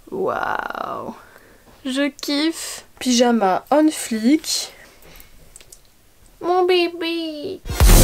Waouh, je kiffe. Pyjama on flic. Mon bébé.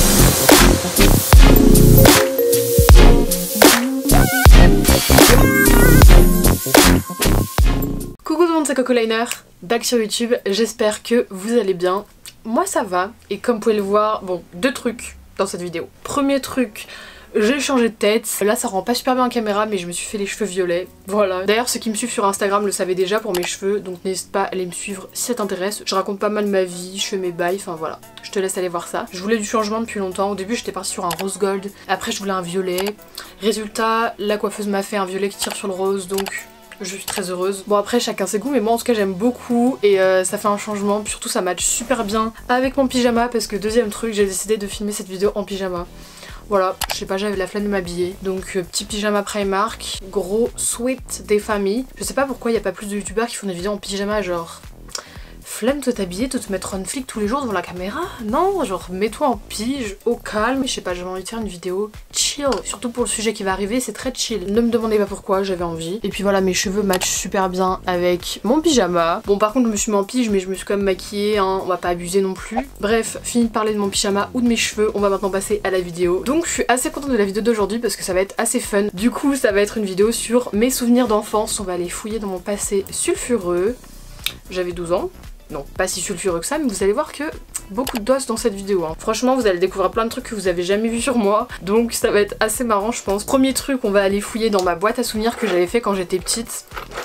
Coucou tout le monde, c'est Coco Liner, back sur YouTube, j'espère que vous allez bien. Moi ça va, et comme vous pouvez le voir, bon, deux trucs dans cette vidéo. Premier truc, j'ai changé de tête. Là ça rend pas super bien en caméra, mais je me suis fait les cheveux violets. Voilà. D'ailleurs ceux qui me suivent sur Instagram le savaient déjà pour mes cheveux, donc n'hésite pas à aller me suivre si ça t'intéresse. Je raconte pas mal ma vie, je fais mes bails, enfin voilà. Je te laisse aller voir ça. Je voulais du changement depuis longtemps. Au début j'étais partie sur un rose gold, après je voulais un violet. Résultat, la coiffeuse m'a fait un violet qui tire sur le rose, donc je suis très heureuse. Bon après chacun ses goûts, mais moi en tout cas j'aime beaucoup et ça fait un changement. Puis surtout ça match super bien avec mon pyjama, parce que deuxième truc, j'ai décidé de filmer cette vidéo en pyjama. Voilà, je sais pas, j'avais la flemme de m'habiller. Donc petit pyjama Primark, gros sweat des familles. Je sais pas pourquoi il n'y a pas plus de youtubeurs qui font des vidéos en pyjama, genre flemme de t'habiller, de te mettre on flic tous les jours devant la caméra. Non, genre mets-toi en pige, au calme. Je sais pas, j'avais envie de faire une vidéo chill. Surtout pour le sujet qui va arriver, c'est très chill. Ne me demandez pas pourquoi, j'avais envie. Et puis voilà, mes cheveux matchent super bien avec mon pyjama. Bon par contre je me suis mis en pige, mais je me suis quand même maquillée, hein. On va pas abuser non plus. Bref, fini de parler de mon pyjama ou de mes cheveux, on va maintenant passer à la vidéo. Donc je suis assez contente de la vidéo d'aujourd'hui parce que ça va être assez fun. Du coup ça va être une vidéo sur mes souvenirs d'enfance. On va aller fouiller dans mon passé sulfureux. J'avais 12 ans. Non, pas si sulfureux que ça, mais vous allez voir que beaucoup de doses dans cette vidéo, hein. Franchement vous allez découvrir plein de trucs que vous avez jamais vu sur moi, donc ça va être assez marrant je pense. Premier truc, on va aller fouiller dans ma boîte à souvenirs que j'avais fait quand j'étais petite.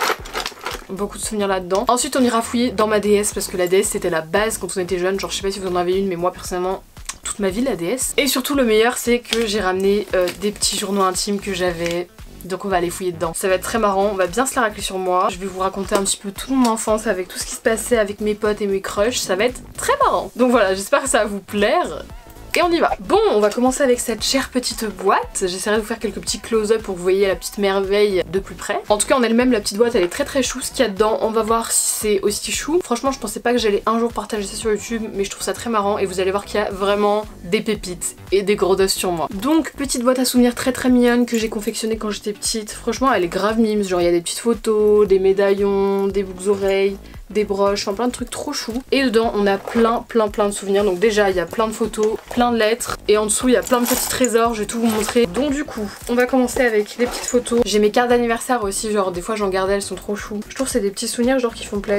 Beaucoup de souvenirs là-dedans. Ensuite on ira fouiller dans ma DS, parce que la DS c'était la base quand on était jeune. Genre je sais pas si vous en avez une, mais moi personnellement toute ma vie la DS. Et surtout le meilleur c'est que j'ai ramené des petits journaux intimes que j'avais. Donc on va aller fouiller dedans. Ça va être très marrant, on va bien se la racler sur moi. Je vais vous raconter un petit peu toute mon enfance avec tout ce qui se passait avec mes potes et mes crushs. Ça va être très marrant. Donc voilà, j'espère que ça va vous plaire. Et on y va. Bon, on va commencer avec cette chère petite boîte. J'essaierai de vous faire quelques petits close-up pour que vous voyez la petite merveille de plus près. En tout cas en elle-même, la petite boîte elle est très très chou. Ce qu'il y a dedans, on va voir si c'est aussi chou. Franchement je pensais pas que j'allais un jour partager ça sur YouTube, mais je trouve ça très marrant et vous allez voir qu'il y a vraiment des pépites et des gros dos sur moi. Donc petite boîte à souvenirs très très mignonne que j'ai confectionnée quand j'étais petite. Franchement elle est grave mimes, genre il y a des petites photos, des médaillons, des boucles oreilles, des broches, enfin plein de trucs trop choux. Et dedans on a plein de souvenirs. Donc déjà il y a plein de photos, plein de lettres, et en dessous il y a plein de petits trésors, je vais tout vous montrer. Donc du coup on va commencer avec les petites photos. J'ai mes cartes d'anniversaire aussi, genre des fois j'en gardais, elles sont trop chou. Je trouve que c'est des petits souvenirs genre qui font plaisir.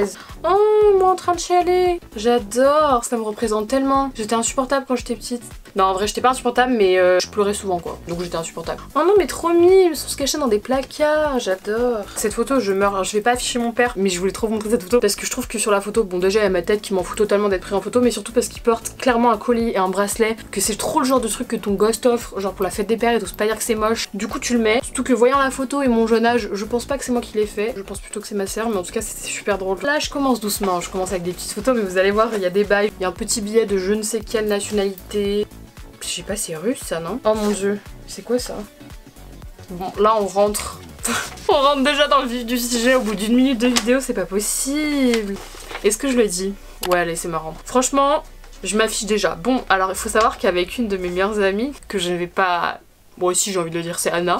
Oh moi en train de chialer, j'adore, ça me représente tellement. J'étais insupportable quand j'étais petite. Non en vrai j'étais pas insupportable, mais je pleurais souvent quoi, donc j'étais insupportable. Oh non mais trop mime, ils sont se cachés dans des placards, j'adore. Cette photo je meurs, alors, je vais pas afficher mon père, mais je voulais trop vous montrer cette photo parce que je trouve que sur la photo, bon déjà il y a ma tête qui m'en fout totalement d'être pris en photo, mais surtout parce qu'il porte clairement un collier et un bracelet, que c'est trop le genre de truc que ton gosse t'offre, genre pour la fête des pères, et t'oses pas dire que c'est moche. Du coup tu le mets, surtout que voyant la photo et mon jeune âge, je pense pas que c'est moi qui l'ai fait, je pense plutôt que c'est ma sœur, mais en tout cas c'était super drôle. Là je commence doucement, je commence avec des petites photos, mais vous allez voir il y a des bails, il y a un petit billet de je ne sais quelle nationalité. Je sais pas, c'est russe ça, non? Oh mon dieu, c'est quoi ça? Bon, là on rentre. On rentre déjà dans le vif du sujet au bout d'une minute de vidéo, c'est pas possible. Est-ce que je le dis? Ouais, allez, c'est marrant. Franchement, je m'affiche déjà. Bon, alors il faut savoir qu'avec une de mes meilleures amies, que je ne vais pas... Bon, ici j'ai envie de le dire, c'est Anna.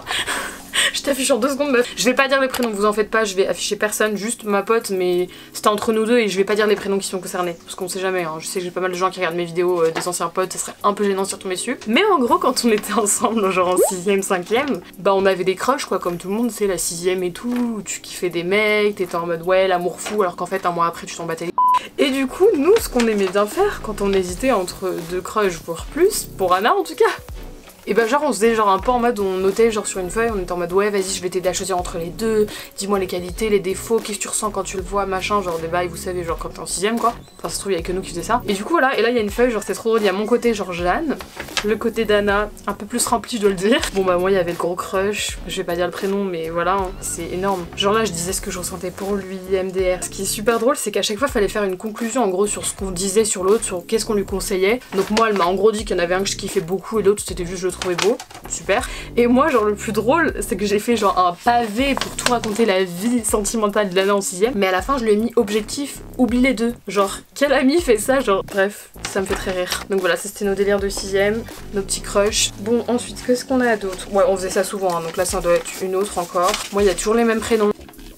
Je t'affiche en 2 secondes meuf. Je vais pas dire les prénoms, vous en faites pas, je vais afficher personne, juste ma pote, mais c'était entre nous deux et je vais pas dire les prénoms qui sont concernés. Parce qu'on sait jamais, hein. Je sais que j'ai pas mal de gens qui regardent mes vidéos des anciens potes, ça serait un peu gênant si on tombait dessus. Mais en gros, quand on était ensemble, genre en 6ème, 5ème, bah on avait des crushs quoi, comme tout le monde, c'est la 6ème et tout, tu kiffais des mecs, t'étais en mode ouais, l'amour fou, alors qu'en fait un mois après tu t'en battais les... Et du coup, nous, ce qu'on aimait bien faire quand on hésitait entre 2 crushs, voire plus, pour Anna en tout cas, et bah genre on faisait genre un peu en mode, on notait genre sur une feuille, on était en mode ouais vas-y je vais t'aider à choisir entre les deux, dis-moi les qualités, les défauts, qu'est-ce que tu ressens quand tu le vois, machin, genre des bails vous savez, genre quand t'es en 6ème quoi. Enfin ça se trouve il y a que nous qui faisaient ça. Et du coup voilà, et là il y a une feuille, genre c'est trop drôle, il y a mon côté genre Jeanne, le côté d'Anna, un peu plus rempli je dois le dire. Bon bah moi il y avait le gros crush, je vais pas dire le prénom mais voilà, hein, c'est énorme. Genre là je disais ce que je ressentais pour lui, MDR. Ce qui est super drôle c'est qu'à chaque fois fallait faire une conclusion en gros sur ce qu'on disait sur l'autre, sur qu'est-ce qu'on lui conseillait. Donc moi elle m'a en gros dit qu'il y en avait un que je kiffais beaucoup et l'autre c'était juste je le trouvais beau. Super. Et moi genre le plus drôle c'est que j'ai fait genre un pavé pour tout raconter la vie sentimentale de l'année en 6ème, mais à la fin je lui ai mis objectif oublie les deux. Genre quel ami fait ça, genre bref ça me fait très rire. Donc voilà, ça c'était nos délires de 6ème, nos petits crushs. Bon ensuite qu'est-ce qu'on a d'autre? Ouais on faisait ça souvent hein, donc là ça doit être une autre encore. Moi il y a toujours les mêmes prénoms.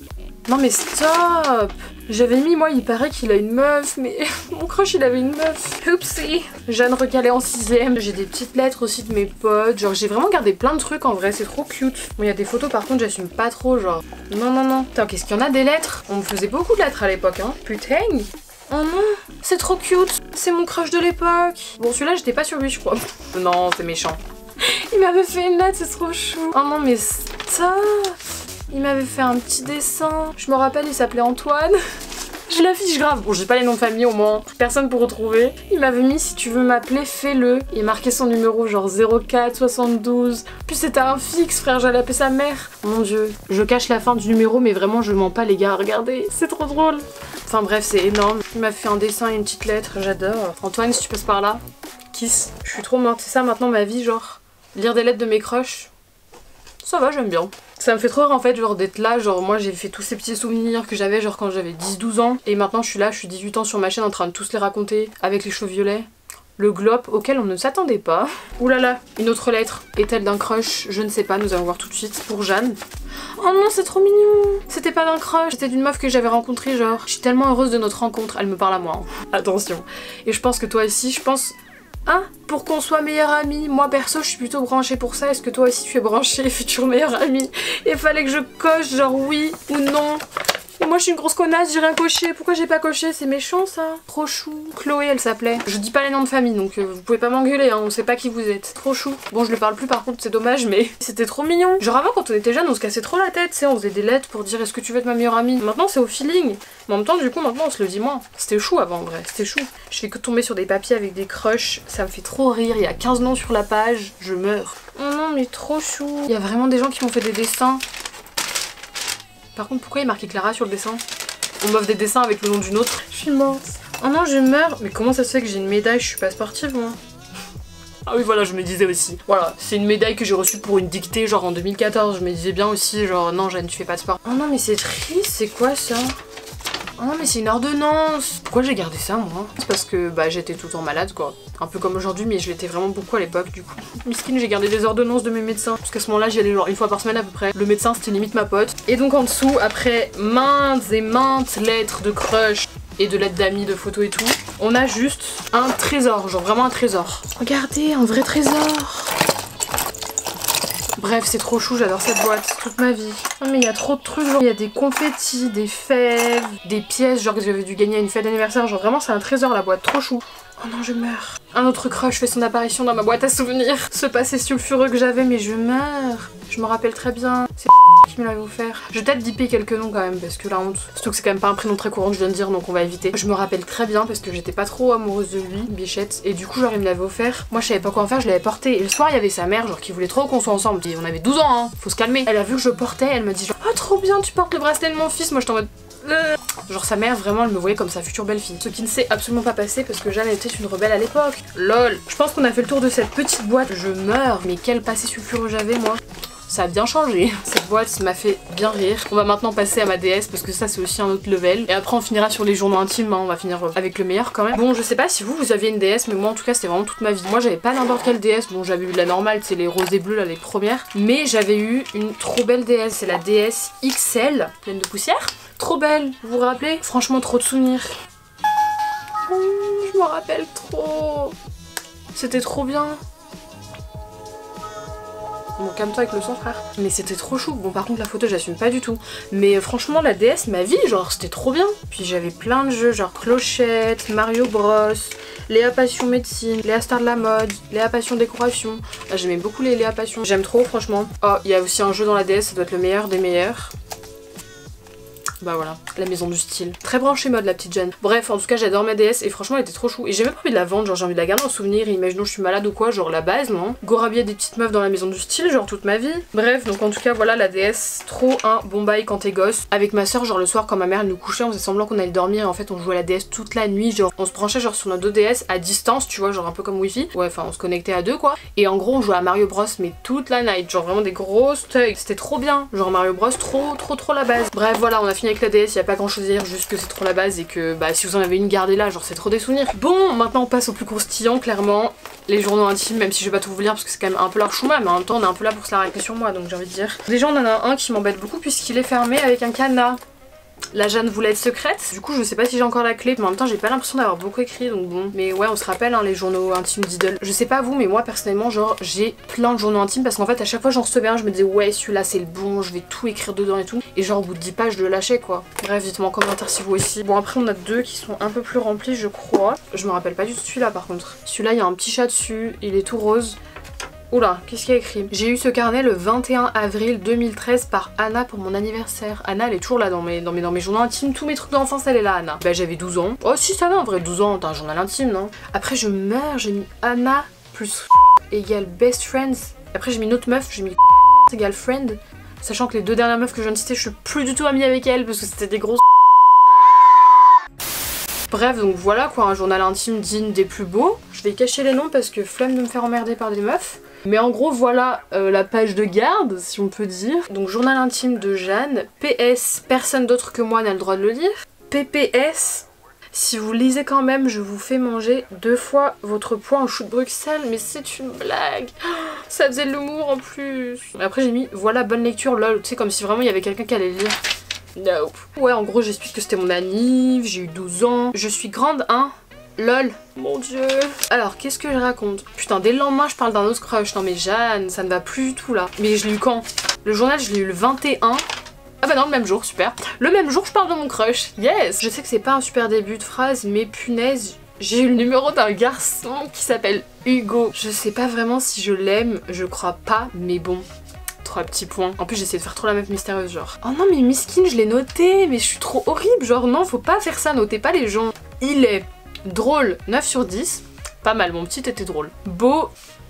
Non mais stop! J'avais mis, moi, il paraît qu'il a une meuf, mais mon crush, il avait une meuf. Oupsie! Jeanne recalée en 6ème. J'ai des petites lettres aussi de mes potes. Genre, j'ai vraiment gardé plein de trucs en vrai, c'est trop cute. Bon, il y a des photos, par contre, j'assume pas trop, genre. Non, non, non. Putain, qu'est-ce qu'il y en a des lettres? On me faisait beaucoup de lettres à l'époque, hein. Putain! Oh non, c'est trop cute. C'est mon crush de l'époque. Bon, celui-là, j'étais pas sur lui, je crois. Non, c'est méchant. Il m'avait fait une lettre, c'est trop chou. Oh non, mais stop! Il m'avait fait un petit dessin. Je me rappelle, il s'appelait Antoine. Je l'affiche grave. Bon, j'ai pas les noms de famille au moins. Personne pour retrouver. Il m'avait mis si tu veux m'appeler, fais-le. Il marquait son numéro genre 04 72. Puis c'était un fixe, frère. J'allais appeler sa mère. Mon dieu. Je cache la fin du numéro, mais vraiment, je mens pas, les gars. Regardez, c'est trop drôle. Enfin bref, c'est énorme. Il m'a fait un dessin et une petite lettre. J'adore. Antoine, si tu passes par là, kiss. Je suis trop morte. C'est ça maintenant ma vie, genre. Lire des lettres de mes crushs. Ça va, j'aime bien. Ça me fait trop rire en fait, genre d'être là, genre moi j'ai fait tous ces petits souvenirs que j'avais genre quand j'avais 10-12 ans. Et maintenant je suis là, je suis 18 ans sur ma chaîne en train de tous les raconter avec les cheveux violets. Le glop auquel on ne s'attendait pas. Ouh là là, une autre lettre. Est-elle d'un crush? Je ne sais pas, nous allons voir tout de suite. Pour Jeanne. Oh non, c'est trop mignon. C'était pas d'un crush, c'était d'une meuf que j'avais rencontrée genre. Je suis tellement heureuse de notre rencontre, elle me parle à moi. Hein. Attention. Et je pense que toi aussi, je pense... Hein? Pour qu'on soit meilleurs amis. Moi perso je suis plutôt branchée pour ça. Est-ce que toi aussi tu es branchée, futur meilleur ami? Et fallait que je coche genre oui ou non. Et moi je suis une grosse connasse, j'ai rien coché. Pourquoi j'ai pas coché? C'est méchant ça. Trop chou. Chloé elle s'appelait. Je dis pas les noms de famille donc vous pouvez pas m'engueuler hein, on sait pas qui vous êtes. Trop chou. Bon je le parle plus par contre c'est dommage mais c'était trop mignon. Genre avant quand on était jeunes on se cassait trop la tête, tu sais, on faisait des lettres pour dire est-ce que tu veux être ma meilleure amie. Maintenant c'est au feeling. Mais en même temps du coup maintenant on se le dit moins. C'était chou avant en vrai, c'était chou. Je fais que tomber sur des papiers avec des crushs, ça me fait trop rire, il y a 15 noms sur la page, je meurs. Oh non mais trop chou. Il y a vraiment des gens qui m'ont fait des dessins. Par contre, pourquoi il est marqué Clara sur le dessin? On m'offre des dessins avec le nom d'une autre. Je suis morte. Oh non, je meurs. Mais comment ça se fait que j'ai une médaille? Je suis pas sportive, moi. Ah oui, voilà, je me disais aussi. Voilà, c'est une médaille que j'ai reçue pour une dictée, genre en 2014. Je me disais bien aussi, genre, non, Jeanne, tu fais pas de sport. Oh non, mais c'est triste, c'est quoi ça? Oh non mais c'est une ordonnance. Pourquoi j'ai gardé ça moi? C'est parce que bah j'étais tout le temps malade quoi. Un peu comme aujourd'hui mais je l'étais vraiment beaucoup à l'époque du coup. Miskin j'ai gardé des ordonnances de mes médecins. Parce qu'à ce moment là j'y allais genre une fois par semaine à peu près. Le médecin c'était limite ma pote. Et donc en dessous après maintes et maintes lettres de crush et de lettres d'amis, de photos et tout, on a juste un trésor, genre vraiment un trésor. Regardez, un vrai trésor. Bref, c'est trop chou, j'adore cette boîte, toute ma vie. Non mais il y a trop de trucs, genre il y a des confettis, des fèves, des pièces, genre que j'avais dû gagner à une fête d'anniversaire, genre vraiment c'est un trésor la boîte, trop chou. Oh non, je meurs. Un autre crush fait son apparition dans ma boîte à souvenirs. Ce passé sulfureux que j'avais, mais je meurs. Je me rappelle très bien. C'est qui me l'avait offert. Je vais peut-être dipper quelques noms quand même, parce que la honte. Surtout que c'est quand même pas un prénom très courant que je viens de dire, donc on va éviter. Je me rappelle très bien parce que j'étais pas trop amoureuse de lui, Bichette. Et du coup, genre il me l'avait offert. Moi je savais pas quoi en faire, je l'avais porté. Et le soir, il y avait sa mère, genre qui voulait trop qu'on soit ensemble. Et on avait 12 ans, hein. Faut se calmer. Elle a vu que je portais, elle me dit genre, oh trop bien, tu portes le bracelet de mon fils. Moi je t'en mode. Genre sa mère vraiment elle me voyait comme sa future belle-fille. Ce qui ne s'est absolument pas passé parce que Jeanne était une rebelle à l'époque. LOL. Je pense qu'on a fait le tour de cette petite boîte. Je meurs. Mais quel passé sulfureux j'avais moi. Ça a bien changé. Cette boîte m'a fait bien rire. On va maintenant passer à ma DS parce que ça c'est aussi un autre level. Et après on finira sur les journaux intimes, hein. On va finir avec le meilleur quand même. Bon je sais pas si vous aviez une DS mais moi en tout cas c'était vraiment toute ma vie. Moi j'avais pas n'importe quelle DS. Bon j'avais eu la normale, c'est les roses et bleus là les premières. Mais j'avais eu une trop belle DS. C'est la DS XL pleine de poussière. Trop belle, vous vous rappelez? Franchement trop de souvenirs. Oh, je me rappelle trop. C'était trop bien. Bon calme-toi avec le son frère. Mais c'était trop chou. Bon par contre la photo j'assume pas du tout. Mais franchement la DS ma vie genre c'était trop bien. Puis j'avais plein de jeux genre Clochette, Mario Bros, Léa Passion Médecine, Léa Star de la mode, Léa Passion Décoration. Ah, j'aimais beaucoup les Léa Passion. J'aime trop franchement. Oh il y a aussi un jeu dans la DS, ça doit être le meilleur des meilleurs. Bah voilà, la maison du style. Très branchée mode la petite Jeanne. Bref, en tout cas j'adore ma DS et franchement elle était trop chou. Et j'ai même pas envie de la vendre, genre j'ai envie de la garder en souvenir. Et imaginons je suis malade ou quoi, genre la base non. Go rhabiller des petites meufs dans la maison du style, genre toute ma vie. Bref, donc en tout cas voilà la DS, trop un bon bail quand t'es gosse. Avec ma soeur, genre le soir quand ma mère elle nous couchait, on faisait semblant qu'on allait dormir et en fait on jouait à la DS toute la nuit. Genre on se branchait genre sur nos deux DS à distance, tu vois, genre un peu comme Wi-Fi. Ouais, enfin on se connectait à deux quoi. Et en gros on jouait à Mario Bros mais toute la night, genre vraiment des grosses thugs. C'était trop bien, genre Mario Bros trop la base. Bref voilà, on a fini avec la DS, y a pas grand chose à dire, juste que c'est trop la base et que bah si vous en avez une gardez-la, genre c'est trop des souvenirs. Bon maintenant on passe au plus croustillant clairement, les journaux intimes, même si je vais pas tout vous lire parce que c'est quand même un peu l'archouma, mais en même temps on est un peu là pour se la raquer sur moi donc j'ai envie de dire. Déjà on en a un qui m'embête beaucoup puisqu'il est fermé avec un cadenas. La Jeanne voulait être secrète. Du coup je sais pas si j'ai encore la clé, mais en même temps j'ai pas l'impression d'avoir beaucoup écrit donc bon. Mais ouais on se rappelle hein, les journaux intimes d'Idol. Je sais pas vous mais moi personnellement genre j'ai plein de journaux intimes parce qu'en fait à chaque fois j'en recevais un je me disais ouais celui-là c'est le bon, je vais tout écrire dedans et tout. Et genre au bout de 10 pages je le lâchais quoi. Bref dites-moi en commentaire si vous aussi. Bon après on a deux qui sont un peu plus remplis je crois. Je me rappelle pas du tout de celui-là par contre. Celui-là il y a un petit chat dessus, il est tout rose. Oula, qu'est-ce qu'il y a écrit? J'ai eu ce carnet le 21 avril 2013 par Anna pour mon anniversaire. Anna elle est toujours là dans mes journaux intimes, tous mes trucs d'enfance elle est là Anna. Bah j'avais 12 ans. Oh si ça va en vrai 12 ans, t'as un journal intime non? Après je meurs, j'ai mis Anna plus égale best friends. Après j'ai mis une autre meuf, j'ai mis égale friend. Sachant que les deux dernières meufs que je viens de citer je suis plus du tout amie avec elles parce que c'était des grosses. Bref, donc voilà quoi, un journal intime digne des plus beaux. Je vais cacher les noms parce que flemme de me faire emmerder par des meufs. Mais en gros voilà la page de garde si on peut dire. Donc journal intime de Jeanne. PS, personne d'autre que moi n'a le droit de le lire. PPS, si vous lisez quand même je vous fais manger 2 fois votre poids en chou de Bruxelles. Mais c'est une blague. Ça faisait de l'humour en plus. Après j'ai mis voilà bonne lecture lol. Tu sais comme si vraiment il y avait quelqu'un qui allait lire. Nope. Ouais en gros j'explique que c'était mon anniv, j'ai eu 12 ans. Je suis grande hein. Lol. Mon dieu. Alors qu'est-ce que je raconte? Putain dès le lendemain je parle d'un autre crush. Non mais Jeanne ça ne va plus du tout là. Mais je l'ai eu quand? Le journal je l'ai eu le 21. Ah bah non le même jour super. Le même jour je parle de mon crush. Yes. Je sais que c'est pas un super début de phrase mais punaise j'ai eu le numéro d'un garçon qui s'appelle Hugo. Je sais pas vraiment si je l'aime. Je crois pas mais bon. 3 petits points. En plus j'essaie de faire trop la meuf mystérieuse genre. Oh non mais Miskine je l'ai noté mais je suis trop horrible. Genre non faut pas faire ça, notez pas les gens. Il est drôle 9 sur 10. Pas mal, mon petit était drôle. Beau.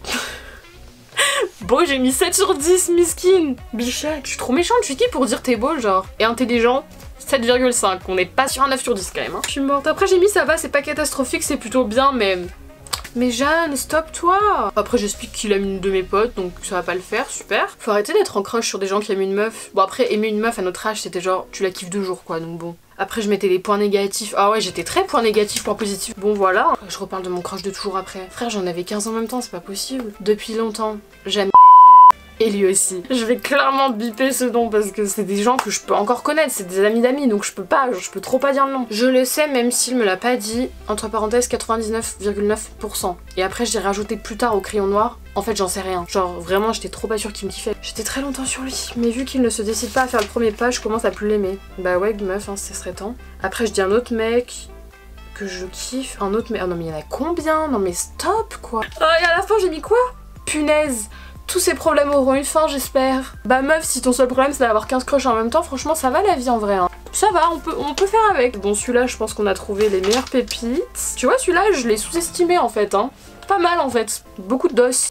Beau j'ai mis 7 sur 10 Miskine. Bichette, je suis trop méchante, je suis qui pour dire t'es beau genre. Et intelligent 7,5. On n'est pas sur un 9 sur 10 quand même hein. Je suis morte. Après j'ai mis ça va, c'est pas catastrophique, c'est plutôt bien mais... Mais Jeanne, stop-toi! Après j'explique qu'il aime une de mes potes, donc ça va pas le faire, super. Faut arrêter d'être en crush sur des gens qui aiment une meuf. Bon après, aimer une meuf à notre âge, c'était genre, tu la kiffes 2 jours quoi, donc bon. Après je mettais les points négatifs. Ah ouais, j'étais très point négatif, point positif. Bon voilà, je reparle de mon crush de toujours après. Frère, j'en avais 15 en même temps, c'est pas possible. Depuis longtemps, j'aime... Et lui aussi. Je vais clairement biper ce nom parce que c'est des gens que je peux encore connaître, c'est des amis d'amis donc je peux pas, je peux trop pas dire le nom. Je le sais même s'il me l'a pas dit, entre parenthèses 99,9%. Et après j'ai rajouté plus tard au crayon noir, en fait j'en sais rien. Genre vraiment j'étais trop pas sûre qu'il me kiffait. J'étais très longtemps sur lui, mais vu qu'il ne se décide pas à faire le premier pas, je commence à plus l'aimer. Bah ouais meuf, hein, ce serait temps. Après je dis un autre mec que je kiffe, un autre mec... Oh non mais il y en a combien? Non mais stop quoi. Et à la fin j'ai mis quoi? Punaise. Tous ces problèmes auront une fin j'espère. Bah meuf si ton seul problème c'est d'avoir 15 crushs en même temps franchement ça va la vie en vrai hein. Ça va on peut faire avec. Bon celui-là je pense qu'on a trouvé les meilleures pépites. Tu vois celui-là je l'ai sous-estimé en fait hein. Pas mal en fait. Beaucoup d'os.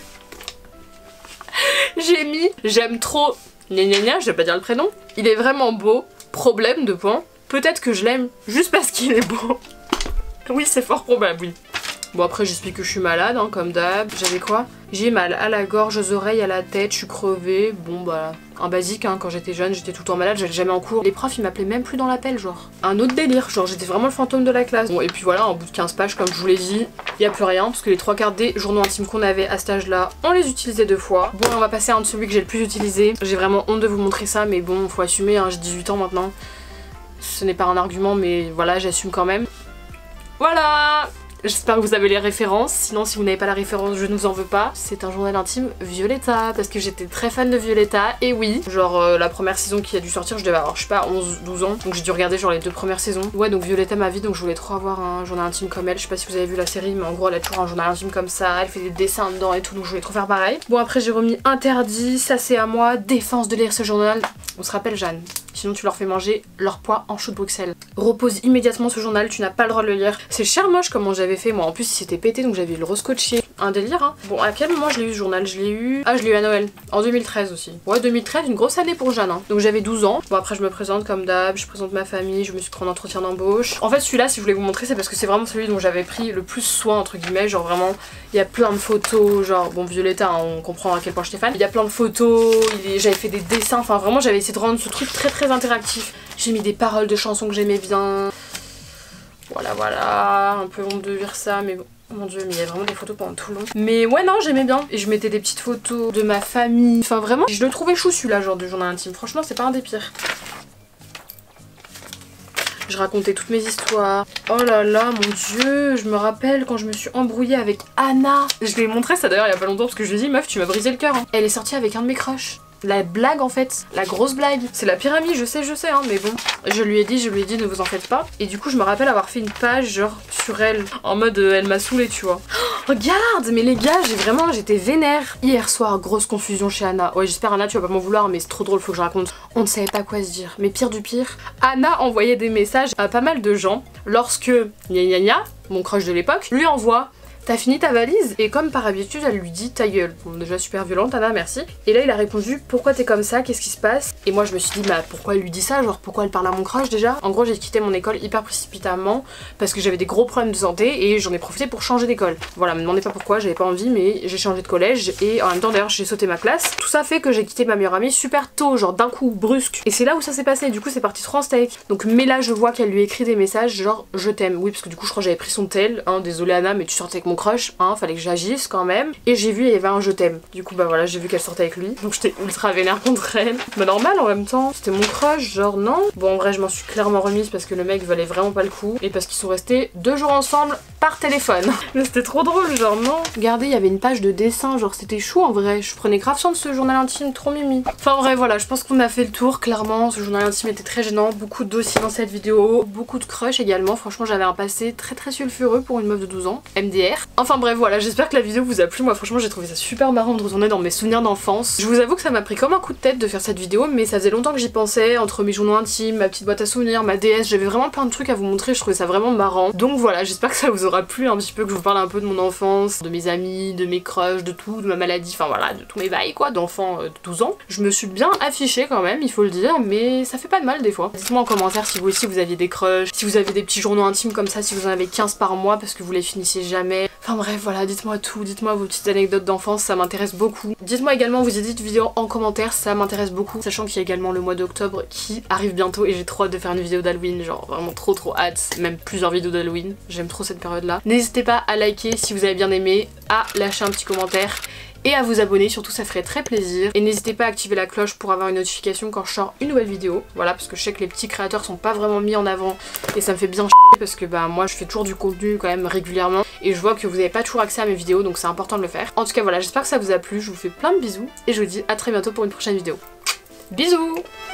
J'ai mis j'aime trop gna gna gna, je vais pas dire le prénom. Il est vraiment beau. Problème de points. Peut-être que je l'aime juste parce qu'il est beau. Oui c'est fort probable oui. Bon après j'explique que je suis malade hein, comme d'hab. J'avais quoi? J'ai mal à la gorge, aux oreilles, à la tête, je suis crevée. Bon bah un basique hein, quand j'étais jeune j'étais tout le temps malade, j'allais jamais en cours. Les profs ils m'appelaient même plus dans l'appel genre. Un autre délire, genre j'étais vraiment le fantôme de la classe. Bon et puis voilà, en bout de 15 pages comme je vous l'ai dit, y a plus rien parce que les 3 quarts des journaux intimes qu'on avait à cet âge là, on les utilisait 2 fois. Bon on va passer à un de celui que j'ai le plus utilisé. J'ai vraiment honte de vous montrer ça mais bon faut assumer hein, j'ai 18 ans maintenant. Ce n'est pas un argument mais voilà j'assume quand même. Voilà. J'espère que vous avez les références, sinon si vous n'avez pas la référence je ne vous en veux pas. C'est un journal intime Violetta, parce que j'étais très fan de Violetta, et oui, genre la première saison qui a dû sortir, je devais avoir je sais pas 11-12 ans, donc j'ai dû regarder genre les 2 premières saisons. Ouais donc Violetta ma vie, donc je voulais trop avoir un journal intime comme elle, je sais pas si vous avez vu la série mais en gros elle a toujours un journal intime comme ça, elle fait des dessins dedans et tout, donc je voulais trop faire pareil. Bon après j'ai remis interdit, ça c'est à moi, défense de lire ce journal, on se rappelle Jeanne. Sinon tu leur fais manger leur poids en chou de Bruxelles. Repose immédiatement ce journal, tu n'as pas le droit de le lire. C'est cher moche comment j'avais fait moi, en plus il s'était pété donc j'avais le rescotché. Un délire hein. Bon à quel moment je l'ai eu ce journal? Je l'ai eu... Ah je l'ai eu à Noël, en 2013 aussi. Ouais 2013, une grosse année pour Jeanne hein. Donc j'avais 12 ans. Bon après je me présente comme d'hab, je présente ma famille, je me suis pris en entretien d'embauche. En fait celui-là si je voulais vous montrer c'est parce que c'est vraiment celui dont j'avais pris le plus soin entre guillemets. Genre vraiment il y a plein de photos, genre bon Violetta hein, on comprend à quel point j'étais fan. Il y a plein de photos, j'avais fait des dessins, enfin vraiment j'avais essayé de rendre ce truc très interactif. J'ai mis des paroles de chansons que j'aimais bien. Voilà, un peu honte de lire ça, mais bon, mon dieu, mais il y a vraiment des photos pendant tout le long. Mais ouais, non, j'aimais bien. Et je mettais des petites photos de ma famille. Enfin, vraiment, je le trouvais chou celui-là, genre de journal intime. Franchement, c'est pas un des pires. Je racontais toutes mes histoires. Oh là là, mon dieu, je me rappelle quand je me suis embrouillée avec Anna. Je lui ai montré ça d'ailleurs il y a pas longtemps parce que je lui ai dit meuf tu m'as brisé le cœur. Hein. Elle est sortie avec un de mes crushs. La blague en fait, la grosse blague. C'est la pyramide, je sais hein, mais bon. Je lui ai dit, ne vous en faites pas. Et du coup, je me rappelle avoir fait une page genre sur elle, en mode elle m'a saoulée, tu vois. Oh, regarde, mais les gars, j'étais vénère. Hier soir, grosse confusion chez Anna. Ouais, j'espère Anna, tu vas pas m'en vouloir, mais c'est trop drôle, faut que je raconte. On ne savait pas quoi se dire. Mais pire du pire, Anna envoyait des messages à pas mal de gens lorsque mon crush de l'époque, lui envoie. T'as fini ta valise? Et comme par habitude, elle lui dit ta gueule. Bon, déjà super violente, Anna, merci. Et là, il a répondu pourquoi t'es comme ça? Qu'est-ce qui se passe? Et moi, je me suis dit, bah pourquoi elle lui dit ça? Genre, pourquoi elle parle à mon crush déjà? En gros, j'ai quitté mon école hyper précipitamment parce que j'avais des gros problèmes de santé et j'en ai profité pour changer d'école. Voilà, me demandez pas pourquoi, j'avais pas envie, mais j'ai changé de collège et en même temps, d'ailleurs, j'ai sauté ma classe. Tout ça fait que j'ai quitté ma meilleure amie super tôt, genre d'un coup, brusque. Et c'est là où ça s'est passé. Du coup, c'est parti trop en steak. Donc, mais là, je vois qu'elle lui écrit des messages genre je t'aime. Oui, parce que du coup, je crois que j'avais pris son tel. Hein, désolé Anna, mais tu sortais avec mon crush. Hein, fallait que j'agisse quand même. Et j'ai vu il y avait un je t'aime. Du coup bah voilà, j'ai vu qu'elle sortait avec lui. Donc j'étais ultra vénère contre elle. Bah normal en même temps. C'était mon crush, genre non. Bon en vrai je m'en suis clairement remise parce que le mec valait vraiment pas le coup. Et parce qu'ils sont restés 2 jours ensemble par téléphone. Mais c'était trop drôle, genre non. Regardez, il y avait une page de dessin, genre c'était chou en vrai. Je prenais grave soin de ce journal intime, trop mimi. Enfin en vrai voilà, je pense qu'on a fait le tour. Clairement ce journal intime était très gênant. Beaucoup de dossiers dans cette vidéo. Beaucoup de crush également. Franchement j'avais un passé très sulfureux pour une meuf de 12 ans. MDR. Enfin bref voilà, j'espère que la vidéo vous a plu. Moi franchement j'ai trouvé ça super marrant de retourner dans mes souvenirs d'enfance. Je vous avoue que ça m'a pris comme un coup de tête de faire cette vidéo, mais ça faisait longtemps que j'y pensais, entre mes journaux intimes, ma petite boîte à souvenirs, ma DS, j'avais vraiment plein de trucs à vous montrer, je trouvais ça vraiment marrant. Donc voilà, j'espère que ça vous aura plu un petit peu, que je vous parle un peu de mon enfance, de mes amis, de mes crushs, de tout, de ma maladie, enfin voilà, de tous mes bails quoi, d'enfants de 12 ans. Je me suis bien affichée quand même, il faut le dire, mais ça fait pas de mal des fois. Dites-moi en commentaire si vous aussi vous aviez des crushs, si vous avez des petits journaux intimes comme ça, si vous en avez 15 par mois parce que vous les finissiez jamais. Enfin bref voilà, dites-moi tout, dites-moi vos petites anecdotes d'enfance, ça m'intéresse beaucoup. Dites-moi également vos idées de vidéos en commentaire, ça m'intéresse beaucoup. Sachant qu'il y a également le mois d'octobre qui arrive bientôt et j'ai trop hâte de faire une vidéo d'Halloween, genre vraiment trop hâte, même plusieurs vidéos d'Halloween. J'aime trop cette période là. N'hésitez pas à liker si vous avez bien aimé, à lâcher un petit commentaire et à vous abonner, surtout ça ferait très plaisir. Et n'hésitez pas à activer la cloche pour avoir une notification quand je sors une nouvelle vidéo. Voilà, parce que je sais que les petits créateurs sont pas vraiment mis en avant et ça me fait bien chier parce que bah moi je fais toujours du contenu quand même régulièrement et je vois que vous n'avez pas toujours accès à mes vidéos, donc c'est important de le faire. En tout cas voilà, j'espère que ça vous a plu, je vous fais plein de bisous et je vous dis à très bientôt pour une prochaine vidéo. Bisous!